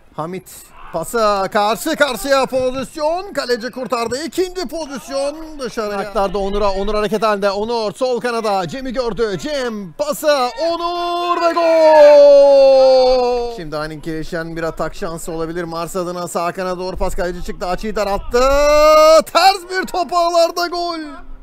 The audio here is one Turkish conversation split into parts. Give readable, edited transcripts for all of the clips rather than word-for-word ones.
Hamit pası karşı karşıya pozisyon. Kaleci kurtardı. İkinci pozisyon dışarıya aktardı Onur'a. Onur hareket halinde. Onur sol kanada. Cem'i gördü. Cem pası. Onur ve gol. Şimdi Hanin Kirişen bir atak şansı olabilir. Mars adına sağ kanada doğru pas, kaleci çıktı. Açıyı daralttı. Ters bir top, ağlarda gol.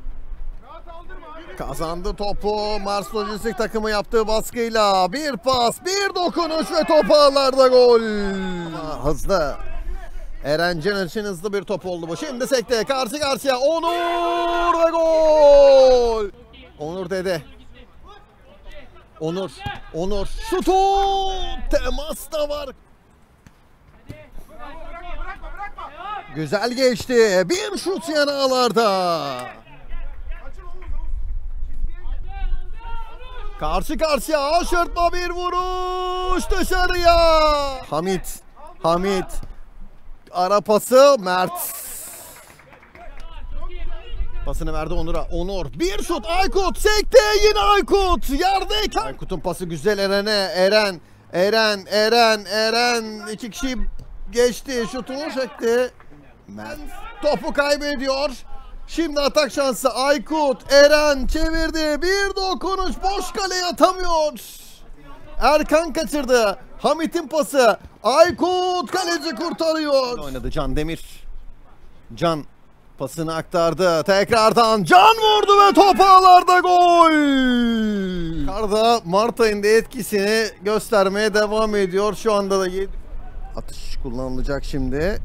Kazandı topu. Mars Lojistik takımı yaptığı baskıyla bir pas, bir dokunuş ve top ağlarda gol. Hızlı. Eren Can için hızlı bir top oldu bu. Şimdi sekte karşı karşıya Onur ve gol. Onur dedi. Onur şutu. Temas da var. Güzel geçti. Bir şut yan ağlarda. Karşı karşıya aşırtma bir vuruş dışarıya. Hamit. Ara pası Mert. Pasını verdi Onur'a. Onur bir şut, Aykut sekte, yine Aykut yerdeyken. Aykut'un pası güzel Eren'e. Eren iki kişi geçti, şutunu çekti. Mert topu kaybediyor. Şimdi atak şansı. Aykut, Eren çevirdi. Bir dokunuş, boş kaleye atamıyor. Erkan kaçırdı. Hamit'in pası. Aykut kaleci kurtarıyor. Oynadı Can Demir. Can pasını aktardı. Tekrardan Can vurdu ve top ağlarda gol. Karda Mart ayında etkisini göstermeye devam ediyor. Şu anda da atış kullanılacak şimdi.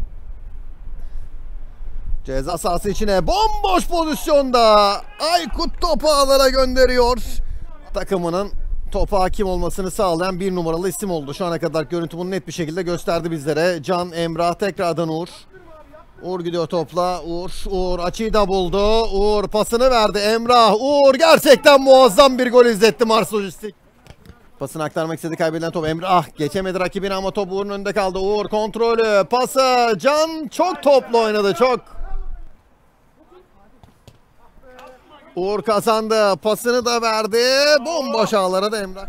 Ceza sahası içine bomboş pozisyonda Aykut topu ağlara gönderiyor. Takımının topa hakim olmasını sağlayan bir numaralı isim oldu. Şu ana kadar görüntü bunu net bir şekilde gösterdi bizlere. Can, Emrah, tekrardan Uğur. Uğur gidiyor topla. Uğur açıyı da buldu. Uğur pasını verdi. Emrah, Uğur gerçekten muazzam bir gol izletti Mars Lojistik. Pasını aktarmak istedi, kaybedilen top. Emrah geçemedi rakibine ama top Uğur'un önünde kaldı. Uğur kontrolü, pası. Can çok toplu oynadı, çok. Uğur kazandı. Pasını da verdi. Bomboş ağlara da Emrah.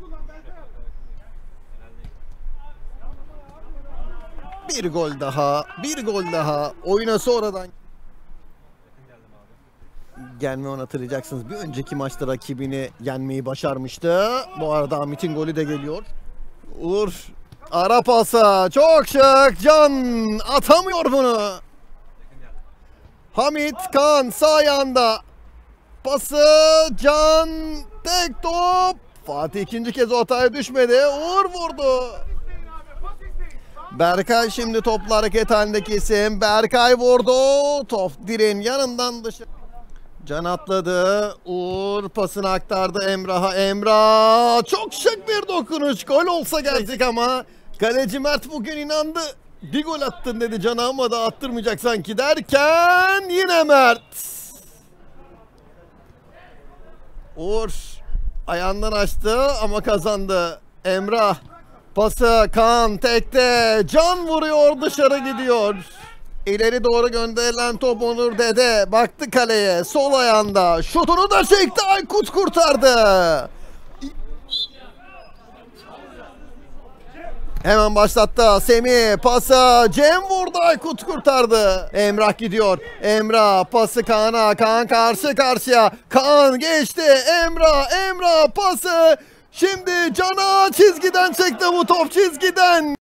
Bir gol daha. Oyuna sonradan gelmeyi hatırlayacaksınız. Bir önceki maçta rakibini yenmeyi başarmıştı. Bu arada Hamit'in golü de geliyor. Uğur ara pasa. Çok şık. Can atamıyor bunu. Hamit, Kaan sağ ayağında. Pası Can, tek top. Fatih ikinci kez o hataya düşmedi. Uğur vurdu. Berkay şimdi topla hareket halindeki isim. Berkay vurdu. Top direğin yanından dışarı. Can atladı. Uğur pasını aktardı Emrah'a. Emrah çok şık bir dokunuş. Gol olsa gelecek ama kaleci Mert bugün inandı. Bir gol attın dedi Can'a ama da attırmayacak sanki derken yine Mert. Uğur ayağından açtı ama kazandı. Emrah pası, Kaan tekte, Can vuruyor, dışarı gidiyor. İleri doğru gönderilen top Onur Dede baktı kaleye, sol ayağında şutunu da çekti, Aykut kurtardı. Hemen başlattı Semih, pası Cem vurdu, Aykut kurtardı. Emrah gidiyor. Emrah pası Kaan'a. Kaan karşı karşıya. Kaan geçti. Emrah pası. Şimdi Can'a çizgiden çekti bu top, çizgiden.